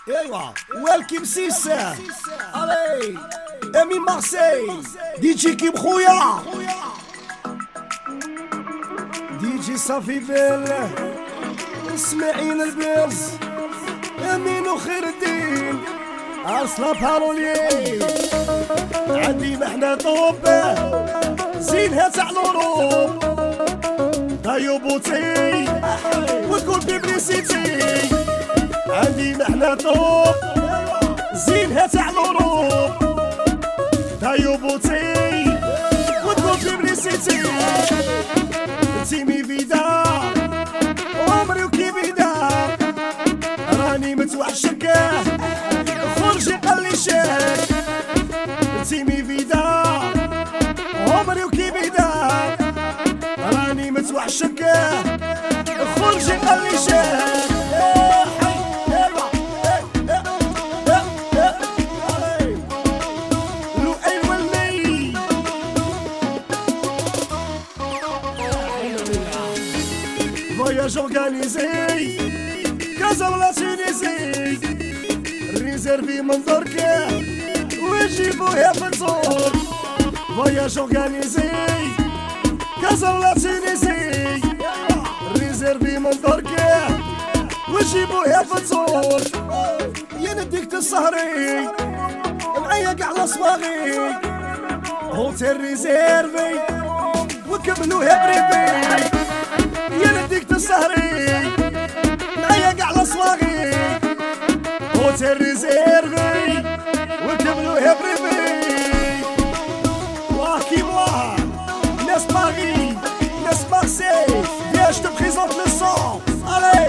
ايوا والكيم سيسا الي امين مارسي دي جي كيم خويا دي جي صافي بال اسماعيل البيرز امين وخير الدين اصلا بارولي عندي محنا طوب زينها تاع لوروب هايو بوتي وتقول بيبليسيتي عندي محنا طوب زينها تاع لوروب هايو بوتي وتقول بيبليسيتي تيمي فيدا عمري وكيفيدا راني متوحشك خرجي قالي شاك تيمي فيدا عمري وكيفيدا راني متوحشك خرجي قالي شاك voyage organisé كازا ولا تونسي ريزيرفي من دركا ويجيبوها في الزور voyage organisé كازا ولا تونسي ريزيرفي من دركا ويجيبوها في الزور يا نديك تسهري معايا كاع لصواغي هوتيل ريزيرفي وكملوها بريفي يا نديك تسهري معايا كاع لصواغي هوتيل ريزيرفي وكملوها بريفي واه كي واه ناس باغي ناس مارسي viens je te présente le son allez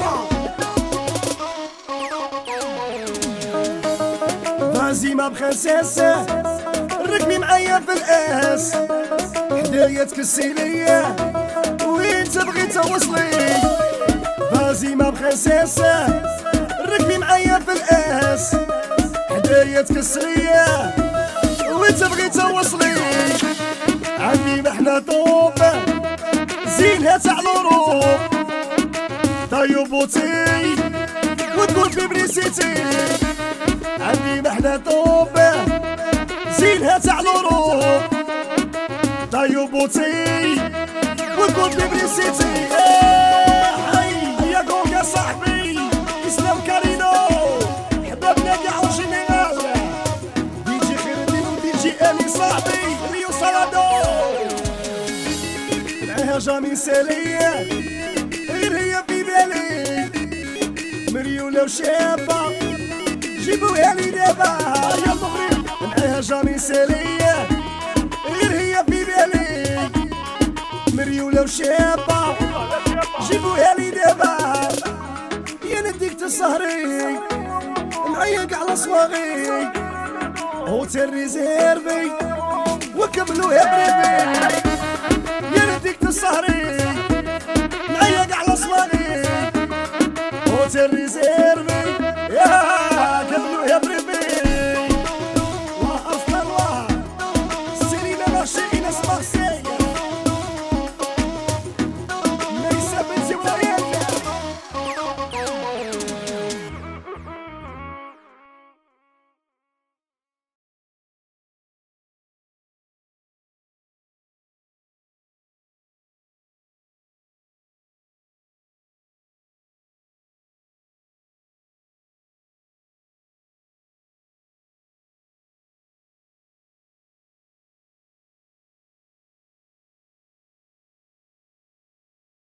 vas-y ma princesse ركبي معايا في الاس حدايا تكسي ليا وين تبغي توصلي فازي ما برنسيس ركبي معايا في الاس حدايا تكسريا وين تبغي توصلي عندي محنا طوب زينها تاع لوروب طايو بوتي وتقول بيبليسيتي عندي محنا طوب زينها تاع لوروب طايو بوتي وتقول بيبليسيتي حي يا كونغا صاحبي اسلام كارينو حبابنا كاع وجينيرال دي جي خير الدين ودي جي امي صاحبي ريو سالادو معاها جامي سالية غير هي في بالي مريولة وشابة جيبوها لي دابا يا المغرب معاها جامي سالية غير هي في بالي مريولة وشابة جيبوها لي دابا يا نديك تسهري معايا كاع لصواغي هوتيل ريزيرفي وكملوها بريفي يا نديك تسهري معايا كاع لصواغي هوتيل ريزيرفي